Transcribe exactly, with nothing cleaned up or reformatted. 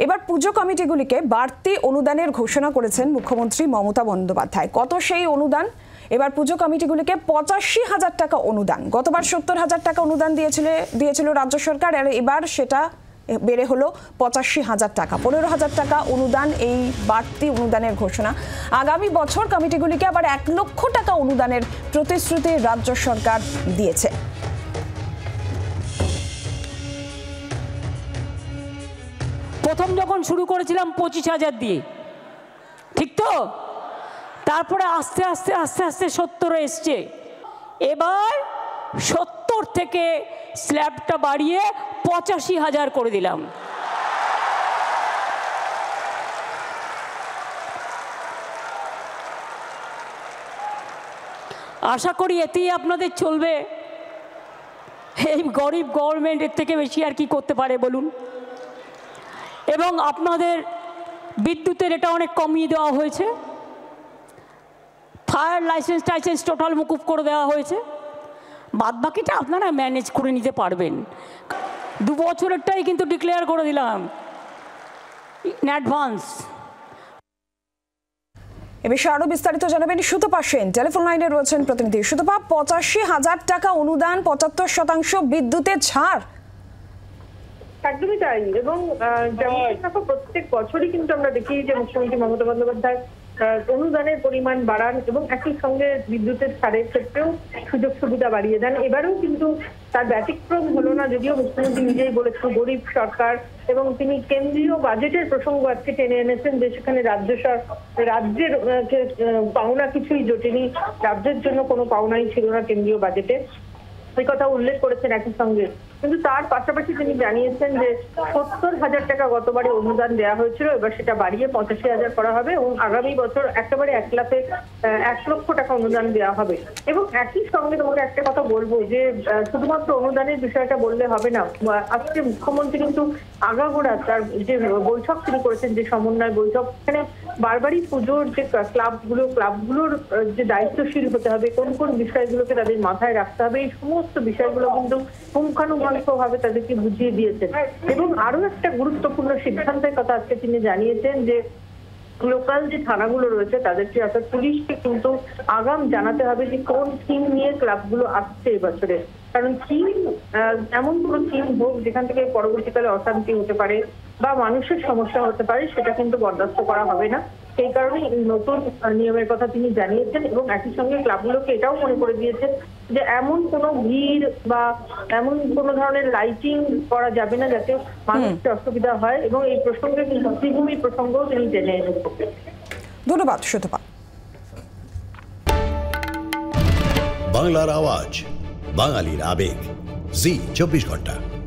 এবার পুজো কমিটিগুলিকে বাড়তি অনুদানের ঘোষণা করেছেন মুখ্যমন্ত্রী মমতা বন্দ্যোপাধ্যায়। কত সেই অনুদান? এবার পুজো কমিটিগুলিকে পঁচাশি হাজার টাকা অনুদান। গতবার সত্তর হাজার টাকা অনুদান দিয়েছিল দিয়েছিল রাজ্য সরকার, আর এবার সেটা বেড়ে হলো পঁচাশি হাজার টাকা। পনেরো হাজার টাকা অনুদান এই বাড়তি অনুদানের ঘোষণা। আগামী বছর কমিটিগুলিকে আবার এক লক্ষ টাকা অনুদানের প্রতিশ্রুতি রাজ্য সরকার দিয়েছে। প্রথম যখন শুরু করেছিলাম পঁচিশ হাজার দিয়ে, ঠিক তো? তারপরে আস্তে আস্তে আস্তে আস্তে সত্তরে এসছে। এবার সত্তর থেকে স্ল্যাবটা বাড়িয়ে পঁচাশি হাজার করে দিলাম। আশা করি এতেই আপনাদের চলবে। এই গরিব গভর্নমেন্টের থেকে বেশি আর কি করতে পারে বলুন? এবং আপনাদের বিদ্যুতের এটা অনেক কমিয়ে দেওয়া হয়েছে। ফায়ার লাইসেন্স টাইসেন্স টোটাল মুকুব করে দেওয়া হয়েছে। বাদ বাকিটা আপনারা ম্যানেজ করে নিতে পারবেন। দু বছরেরটাই কিন্তু ডিক্লেয়ার করে দিলাম ইন অ্যাডভান্স। এ বিষয়ে আরো বিস্তারিত জানাবেন সুতপা সেন, টেলিফোন লাইনে রয়েছেন প্রতিনিধি। সুতপা, পঁচাশি হাজার টাকা অনুদান, পঁচাত্তর শতাংশ বিদ্যুতের ছাড়। একদমই তাই। এবং প্রত্যেক বছরই কিন্তু আমরা দেখি যে মুখ্যমন্ত্রী মমতা বন্দ্যোপাধ্যায় অনুদানের পরিমাণ বাড়ান এবং একই সঙ্গে বিদ্যুতের ছাড়ের ক্ষেত্রেও সুযোগ সুবিধা বাড়িয়ে দেন। এবারেও কিন্তু তার ব্যতিক্রম হলো না, যদিও মুখ্যমন্ত্রী নিজেই বলেছেন গরিব সরকার, এবং তিনি কেন্দ্রীয় বাজেটের প্রসঙ্গ আজকে টেনে এনেছেন যে সেখানে রাজ্য রাজ্যের পাওনা কিছুই জোটেনি, রাজ্যের জন্য কোনো পাওনাই ছিল না কেন্দ্রীয় বাজেটে, এই কথা উল্লেখ করেছেন একই সঙ্গে। কিন্তু তার পাশাপাশি তিনি জানিয়েছেন যে সত্তর হাজার টাকা গতবারে অনুদান দেওয়া হয়েছিল, এবার সেটা বাড়িয়ে পঁচাশি হাজার করা হবে এবং আগামী বছর একেবারে এক লাখে এক লক্ষ টাকা অনুদান দেওয়া হবে। এবং একই সঙ্গে তোমাকে একটা কথা বলবো যে শুধুমাত্র অনুদানের বিষয়টা বললে হবে না। আজকে মুখ্যমন্ত্রী কিন্তু আগাগোড়া তার যে বৈঠক তিনি করেছেন, যে সমন্বয় বৈঠক, সেখানে বারবারই পুজোর যে ক্লাবগুলো ক্লাবগুলোর যে দায়িত্বশীল হতে হবে, কোন কোন বিষয়গুলোকে তাদের মাথায় রাখতে হবে, এই সমস্ত বিষয়গুলো কিন্তু পুঙ্খানুপুঙ্খভাবে তাদেরকে বুঝিয়ে দিয়েছেন। এবং আরো একটা গুরুত্বপূর্ণ সিদ্ধান্তের কথা আজকে তিনি জানিয়েছেন যে লোকাল যে থানাগুলো রয়েছে তাদেরকে, অর্থাৎ পুলিশকে কিন্তু আগাম জানাতে হবে যে কোন থিম নিয়ে ক্লাবগুলো আসছে এবছরে। কারণ থিম এমন কোনো থিম হোক যেখান থেকে পরবর্তীকালে অশান্তি হতে পারে বা মানুষের সমস্যা হতে পারে, সেটা কিন্তু বরদাস্ত করা হবে না। সেই কারণে নতুন নিয়মের কথা তিনি জানিয়েছেন এবং একই সঙ্গে ক্লাবগুলোকে এটাও মনে করে দিয়েছেন যে এমন কোনো ভিড় বা এমন কোনো ধরনের লাইটিং করা যাবে না যাতে মানুষের অসুবিধা হয়, এবং এই প্রসঙ্গে কিন্তু শ্রীভূমির প্রসঙ্গও তিনি টেনে এনেছেন। ধন্যবাদ সুতপা। বাংলার আওয়াজ, বাঙালির আবেগ, জি চব্বিশ ঘন্টা।